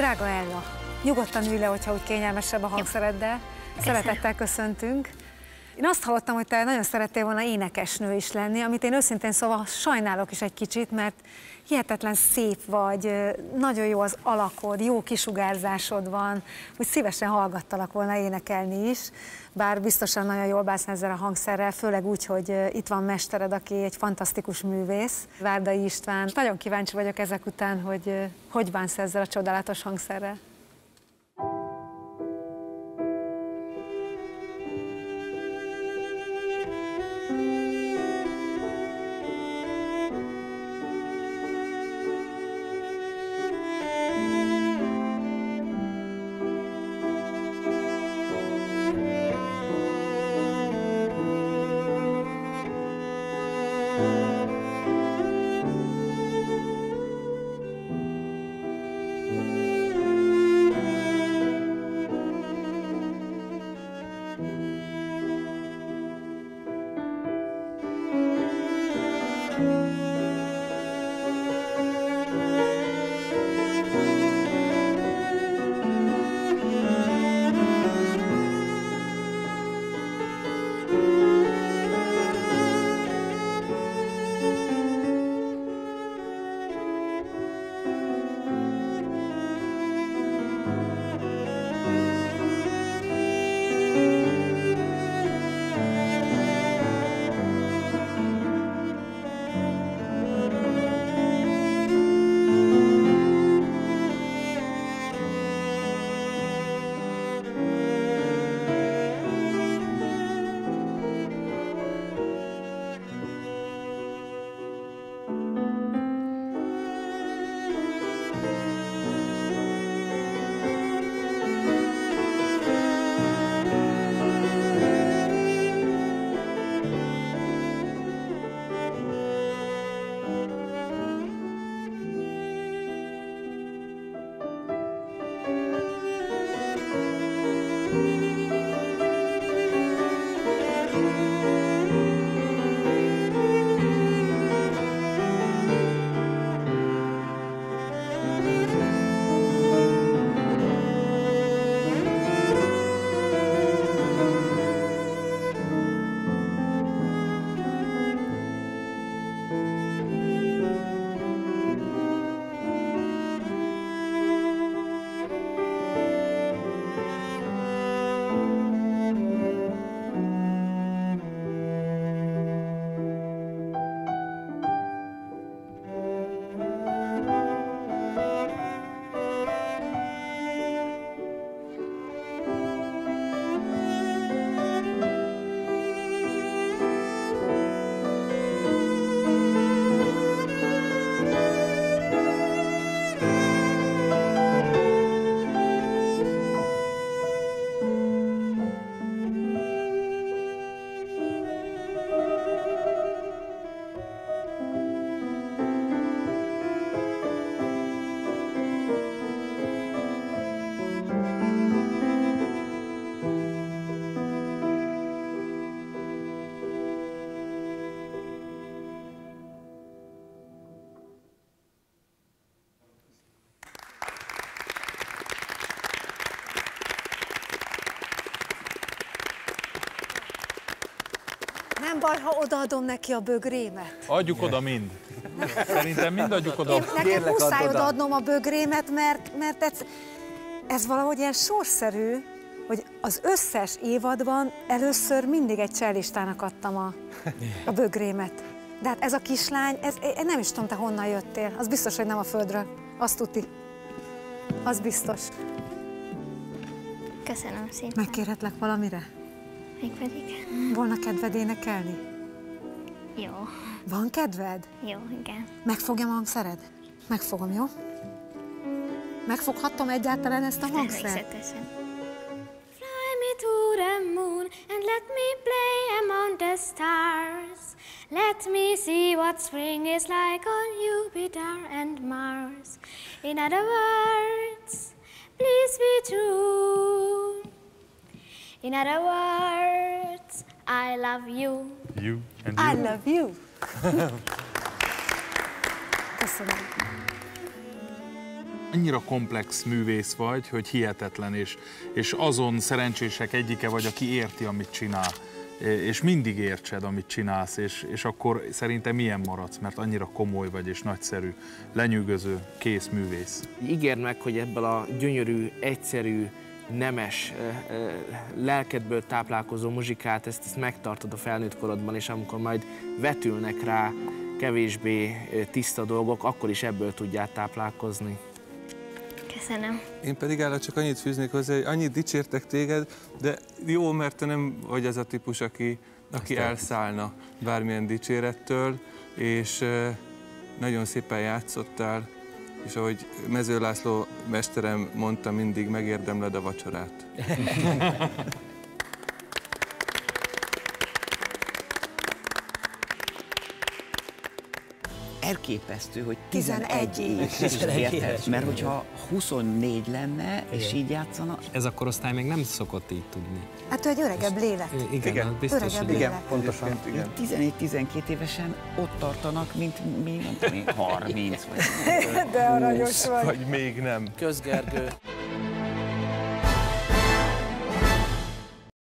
Drága Ella, nyugodtan ülj le, hogyha úgy kényelmesebb a hangszereddel. Szeretettel köszöntünk. Én azt hallottam, hogy te nagyon szerettél volna énekesnő is lenni, amit én őszintén szóval sajnálok is egy kicsit, mert hihetetlen szép vagy, nagyon jó az alakod, jó kisugárzásod van, úgy szívesen hallgattalak volna énekelni is, bár biztosan nagyon jól bánsz ezzel a hangszerrel, főleg úgy, hogy itt van mestered, aki egy fantasztikus művész, Várdai István. Nagyon kíváncsi vagyok ezek után, hogy bánsz ezzel a csodálatos hangszerrel. Nem baj, ha odaadom neki a bögrémet. Adjuk oda mind. Szerintem mind adjuk oda. Nekem muszáj odaadnom a bögrémet, mert ez valahogy ilyen sorszerű, hogy az összes évadban először mindig egy cellistának adtam a bögrémet. De hát ez a kislány, én nem is tudom, te honnan jöttél. Az biztos, hogy nem a földről. Azt tuti. Az biztos. Köszönöm szépen. Megkérhetlek valamire? Mégpedig? Volna kedved énekelni? Jó. Van kedved? Jó, igen. Megfogjam a hangszered? Megfogom, jó? Megfoghatom egyáltalán ezt a hangszert? Természetesen. Fly me to the moon and let me play among the stars. Let me see what spring is like on Jupiter and Mars. In other words, please be true. In other words, I love you. You and you. I love you. Köszönöm. Annyira komplex művész vagy, hogy hihetetlen, és azon szerencsések egyike vagy, aki érti, amit csinál. És mindig értsed, amit csinálsz, és akkor szerintem milyen maradsz, mert annyira komoly vagy, és nagyszerű, lenyűgöző, kész művész. Ígérd meg, hogy ebből a gyönyörű, egyszerű, nemes, lelkedből táplálkozó muzsikát, ezt megtartod a felnőtt korodban, és amikor majd vetülnek rá kevésbé tiszta dolgok, akkor is ebből tudjál táplálkozni. Köszönöm. Én pedig Álla csak annyit fűznék hozzá, hogy annyit dicsértek téged, de jó, mert te nem vagy az a típus, aki elszállna bármilyen dicsérettől, és nagyon szépen játszottál, és ahogy Mező László mesterem mondta mindig, megérdemled a vacsorát. Elképesztő, hogy 11 év. Érted? Mert hogyha 24 lenne, és így játszana... Ez a korosztály még nem szokott így tudni. Hát ő egy öregebb lélek. Igen, biztos, Öregebb hogy lélek. Pontosan. 14-12 évesen ott tartanak, mint mi, mondtam én, 30 vagy... De aranyos vagy. Vagy még nem. Közgergő.